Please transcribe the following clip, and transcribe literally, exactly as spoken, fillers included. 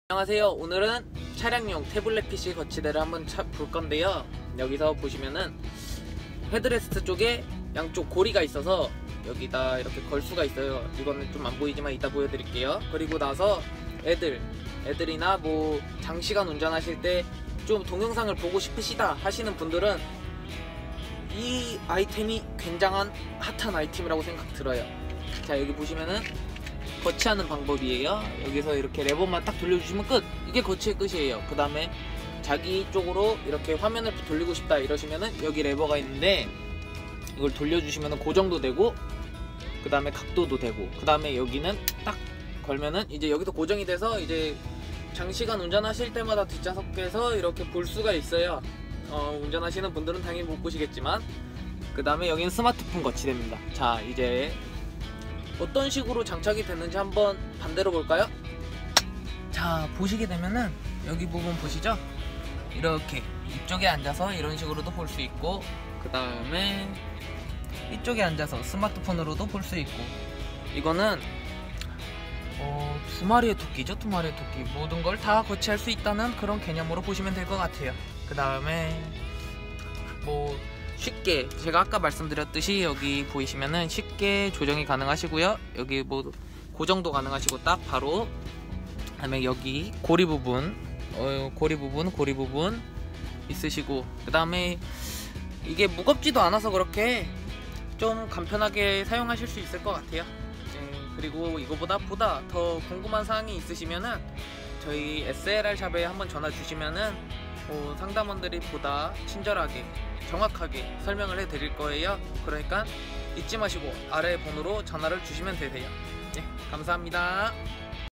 안녕하세요. 오늘은 차량용 태블릿 피씨 거치대를 한번 차, 볼 건데요. 여기서 보시면은 헤드레스트 쪽에 양쪽 고리가 있어서 여기다 이렇게 걸 수가 있어요. 이거는 좀 안 보이지만 이따 보여드릴게요. 그리고 나서 애들 애들이나 뭐 장시간 운전하실 때 좀 동영상을 보고 싶으시다 하시는 분들은 이 아이템이 굉장한 핫한 아이템이라고 생각 들어요. 자, 여기 보시면은 거치하는 방법이에요. 여기서 이렇게 레버만 딱 돌려주시면 끝! 이게 거치의 끝이에요. 그 다음에 자기 쪽으로 이렇게 화면을 돌리고 싶다 이러시면은 여기 레버가 있는데 이걸 돌려주시면은 고정도 되고 그 다음에 각도도 되고 그 다음에 여기는 딱 걸면은 이제 여기서 고정이 돼서 이제 장시간 운전하실 때마다 뒷좌석에서 이렇게 볼 수가 있어요. 어, 운전하시는 분들은 당연히 못 보시겠지만 그 다음에 여기는 스마트폰 거치대입니다. 자, 이제 어떤 식으로 장착이 됐는지 한번 반대로 볼까요? 자, 보시게 되면은 여기 부분 보시죠? 이렇게 이쪽에 앉아서 이런 식으로도 볼 수 있고 그 다음에 이쪽에 앉아서 스마트폰으로도 볼 수 있고 이거는 어, 두 마리의 토끼죠. 두 마리의 토끼 모든 걸 다 거치할 수 있다는 그런 개념으로 보시면 될 것 같아요. 그 다음에 뭐 쉽게 제가 아까 말씀드렸듯이 여기 보이시면은 쉽게 조정이 가능하시고요. 여기 뭐 고정도 가능하시고 딱 바로 그다음에 여기 고리 부분 어, 고리 부분 고리 부분 있으시고 그 다음에 이게 무겁지도 않아서 그렇게 좀 간편하게 사용하실 수 있을 것 같아요. 음, 그리고 이거보다 보다 더 궁금한 사항이 있으시면은 저희 에스엘알 샵에 한번 전화 주시면은 어, 상담원들이 보다 친절하게 정확하게 설명을 해 드릴 거예요. 그러니까 잊지 마시고 아래 번호로 전화를 주시면 되세요. 네, 감사합니다.